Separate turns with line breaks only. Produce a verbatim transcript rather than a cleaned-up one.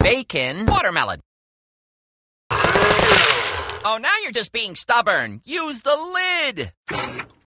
bacon, watermelon. Oh, now you're just being stubborn. Use the lid.